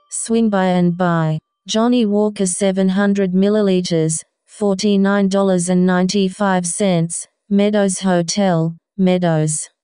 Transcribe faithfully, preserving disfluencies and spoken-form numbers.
Swing By and Buy. Johnny Walker seven hundred milliliters, forty-nine dollars and ninety-five cents. Meadows Hotel, Meadows.